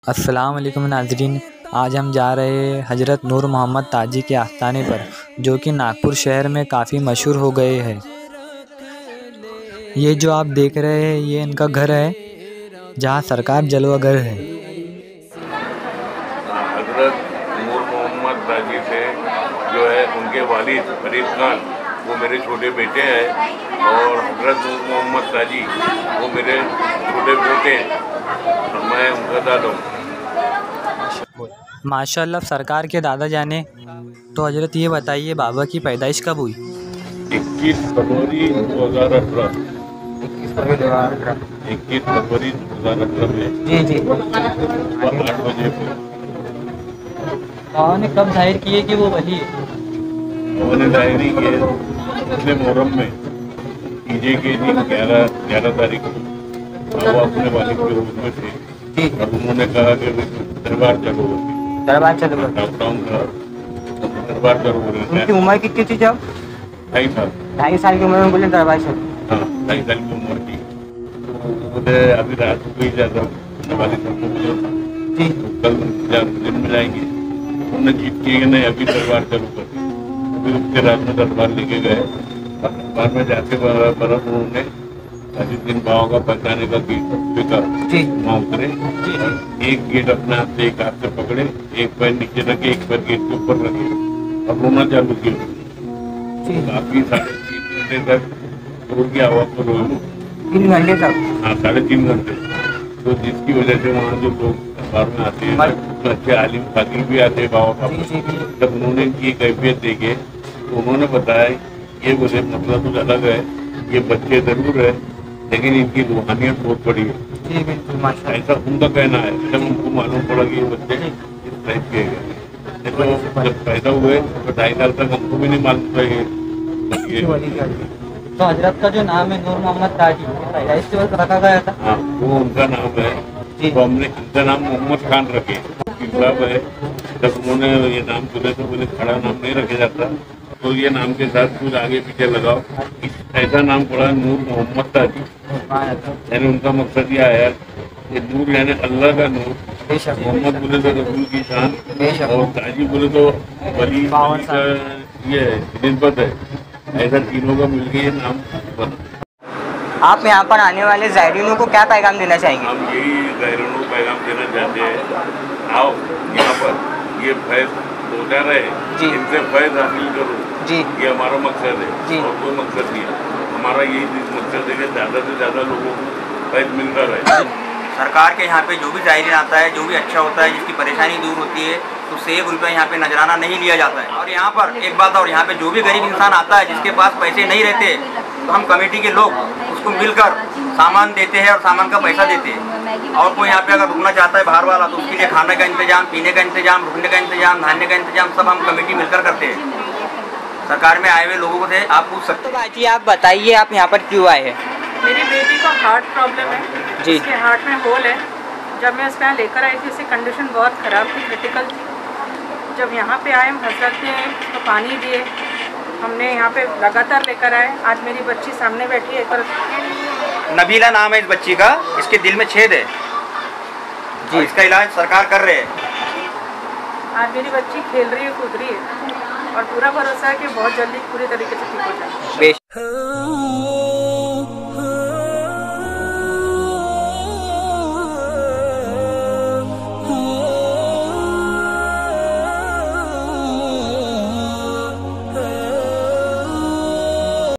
अस्सलाम वालेकुम नाज़रीन। आज हम जा रहे हैं हज़रत नूर मोहम्मद ताजी के आस्थाने पर, जो कि नागपुर शहर में काफ़ी मशहूर हो गए हैं। ये जो आप देख रहे हैं ये इनका घर है, जहाँ सरकार जलवा घर है। हज़रत नूर मोहम्मद ताजी से जो है उनके वालिद फरीद खान वो मेरे छोटे बेटे हैं, और हज़रत नूर मोहम्मद ताजी वो मेरे छोटे पोते हैं, और मैं उनका दादा हूँ। माशाल्लाह, सरकार के दादा जाने। तो हजरत ये बताइए, बाबा की पैदाइश कब हुई? 21 फरवरी 2018। 21 फरवरी 2018 में जी जी। सुबह 8 बजे पे बाबा ने कब जाहिर किए कि वो वली है? उन्होंने डायरी के पिछले मुहर्रम में ईजे के दिन 11 तारीख को वो अपने वालिद के रूप में थे, और उन्होंने कहा कि दरबार चलो, लॉकडाउन का दरबार चलो बोले। उनकी उम्र कितनी थी जब? 2.5 साल। 2.5 साल की उम्र में बोले दरबार चलो। हाँ, 2.5 साल की उम्र की। तो बोले अभी रात को ही जाता हूँ, वालिद सबको बोले कल दिन में जाएंगे। उन्होंने जीत किए कि नहीं अभी दरबार चलो कर, फिर उसके रात में दरबार लेके गए। और दरबार में जाके बरफ उन्होंने दिन बाबा का पहचाने का गेट देखा, वहाँ उतरे, एक गेट अपने हाथ से एक हाथ से पकड़े, एक पैर नीचे रखे, एक पैर गेट के ऊपर रखे, और रोना चालू किया। काफी 3.5 घंटे तक जोर की आवाज पर रोए। 3 घंटे तक? हाँ, 3.5 घंटे। तो जिसकी वजह से वहाँ जो लोग दरबार में आते हैं, तो अच्छे आलिम फाकिर भी आते हैं बाबा का। जब उन्होंने इनकी कैफियत देखे तो उन्होंने बताया ये बोले मतलब कुछ अलग है, ये बच्चे जरूर है लेकिन इनकी रूहानियत बहुत बड़ी है। जी बिल्कुल, ऐसा उनका कहना है। जब उनको मालूम पड़ा कि ये बच्चे इस टाइप के हैं, तो जब पैदा हुए तो 2.5 साल तक हमको भी नहीं मालूम था ये। तो हजरत का जो नाम है नूर मोहम्मद ताजी, पैदाइश के वक्त रखा गया था? हाँ, वो उनका नाम है। तो हमने इनका नाम मोहम्मद खान रखे। साहब है, जब उन्होंने ये नाम चुने तो बोले खड़ा नाम नहीं रखा जाता, तो ये नाम के साथ कुछ आगे पीछे लगाओ। ऐसा नाम पड़ा नूर मोहम्मद ताजी, यानी उनका मकसद यह है कि नूर यानी अल्लाह का नूर, मोहम्मद बोले तो रसूल की शान, और ताजी बोले तो वली का ये निस्बत है। ऐसा तीनों का मिलकर ये नाम बना। आप यहाँ पर आने वाले ज़ायरीनों को क्या पैगाम देना चाहेंगे? हम यही ज़ायरीनों को पैगाम देना चाहते हैं, आओ यहाँ पर ये फैज़ पहुँचा रहे, इनसे फैज़ हासिल करो जी, ये हमारा मकसद है जी। और कोई मकसद नहीं है हमारा, यही मकसद है कि ज़्यादा से ज़्यादा लोगों को फैज़ मिलता रहे। सरकार के यहाँ पे जो भी ज़ायरीन आता है, जो भी अच्छा होता है, जिसकी परेशानी दूर होती है, तो उससे 1 रुपया यहाँ पे नजराना नहीं लिया जाता है। और यहाँ पर एक बात और, यहाँ पे जो भी गरीब इंसान आता है जिसके पास पैसे नहीं रहते, तो हम कमेटी के लोग उसको मिलकर सामान देते हैं और सामान का पैसा देते हैं। और कोई यहाँ पे अगर रुकना चाहता है बाहर वाला, तो उसके लिए खाने का इंतजाम, पीने का इंतजाम, रुकने का इंतजाम, नहाने का इंतजाम सब हम कमेटी मिलकर करते हैं। सरकार में आए हुए लोगों से आप पूछ सकते हैं। जी आप बताइए, आप यहाँ पर क्यों आए हैं? मेरी बेटी को हार्ट प्रॉब्लम है जी। इसके हार्ट में होल है। जब मैं उसको यहाँ लेकर आई थी, उसकी कंडीशन बहुत ख़राब थी, क्रिटिकल थी। जब यहाँ पे आए, हम हजरत ने उसको पानी दिए, हमने यहाँ पे लगातार लेकर आए। आज मेरी बच्ची सामने बैठी है, पर नबीला नाम है इस बच्ची का, इसके दिल में छेद है जी, इसका इलाज सरकार कर रहे हैं। आज मेरी बच्ची खेल रही है, कूद रही है, और पूरा भरोसा है कि बहुत जल्दी पूरी तरीके से ठीक हो जाए।